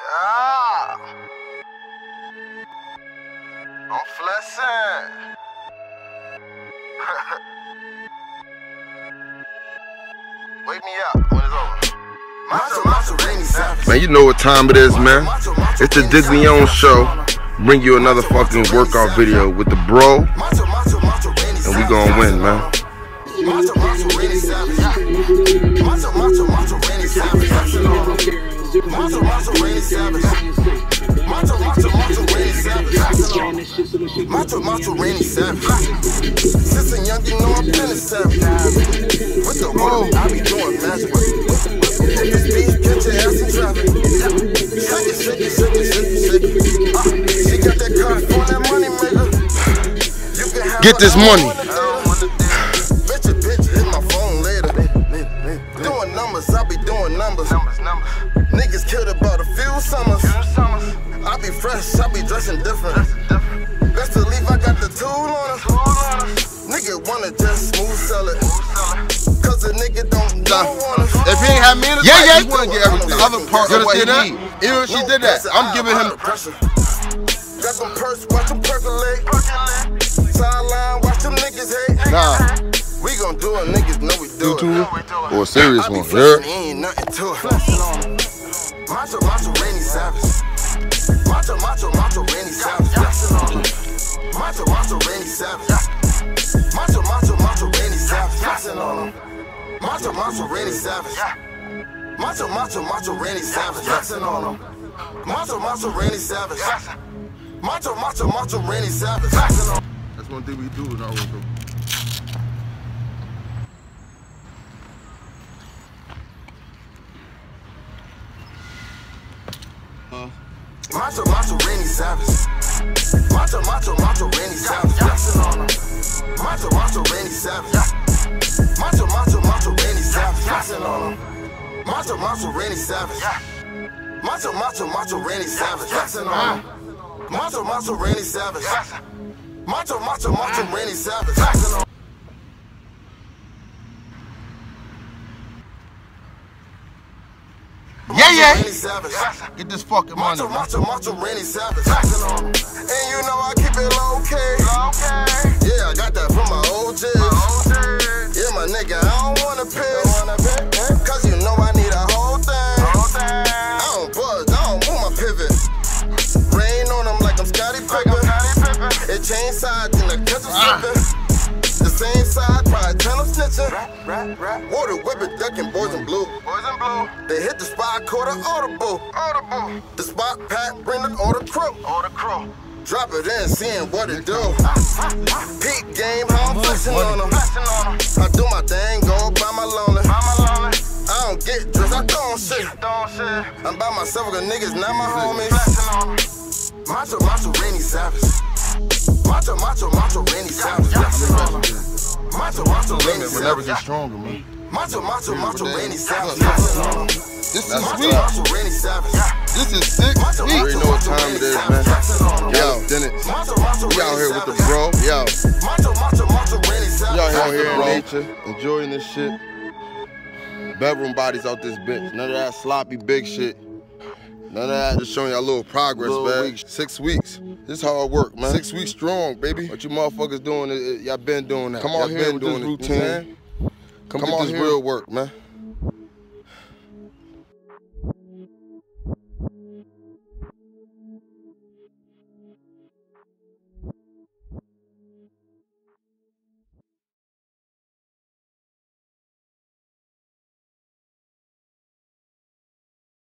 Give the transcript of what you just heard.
Yeah. I'm Flexin. Wake me up when it's over. Macho, rainy savage. Man, you know what time it is, man. It's the Digg Leone show. Bring you another fucking workout video with the bro. And we gonna win, man. Macho, rainy savage. Macho, rainy savage. Macho, rainy savage. Macho, rainy savage. Macho, rainy savage. Since a young, you know I'm feeling savage. With the road, I be doing magic. This beat, get your ass in traffic. Shake it. She got that car for that money, nigga. Get this money. Bitch, hit my phone later. Doing numbers, I be doing numbers. Niggas killed about a few summers. I be fresh, I be dressing different. Best believe I got the tool on us. Nigga wanna just smooth sell it. Cause the nigga don't want us. If he ain't had me in the fight, he wouldn't get everything. The other part of what he need. Even if she did that, I'm giving him the pressure. Got them purse, watch them percolate. Sideline, watch them niggas hate. Nah. We gon' do it, niggas know we do it. Or a serious one, yeah? Ain't nothing to it. Macho, rainy savage. Macho, rainy savage. Macho, rainy savage. Macho, rainy savage. Flexin on him. Macho, rainy savage. Macho, rainy savage. Flexin on him. Macho, rainy savage. Macho, rainy savage. Flexin on him. That's one thing we do in our workout. Macho, rainy savage. Macho, rainy savage. Flexin on him. Macho, rainy savage. Macho, rainy savage. Flexin on him. Macho, rainy savage. Macho, rainy savage. Flexin on him. Macho, rainy savage. Macho, rainy savage. Flexin on him. Yeah. Get this fucking money. Macho, rainy savage. And you know I keep it low key. Yeah, I got that from my OG. Yeah, my nigga, I don't wanna piss. Cause you know I need a whole thing. I don't budge, I don't move my pivot. Rain on them like I'm Scottie Pippen. It changed sides in the country slipping. The same side, probably tell them snitching. Water whipping, ducking, boys in blue. They hit the spot, caught an audible. The spot pack, bring the order crew. Drop it in, seeing what it do. Peak game, how I'm flexing on them. I do my thing, go by my lonely. I don't get dressed, I don't shit. I'm by myself with the niggas, not my homies. Macho, rainy savage. Macho, rainy savage. Macho, rainy savage. We'll never get stronger, man. Macho, rainy savage. This is sweet. This is sick. You already know what time it is, man. Yo, Dennis. We out here with the bro. Yo. We out here in nature, enjoying this shit. Bedroom bodies out this bitch. None of that sloppy big shit. None of that. Just showing y'all a little progress, man. 6 weeks. This is hard work, man. 6 weeks strong, baby. What you motherfuckers doing, y'all been doing that. Come out here with this routine. Come out this real work, man.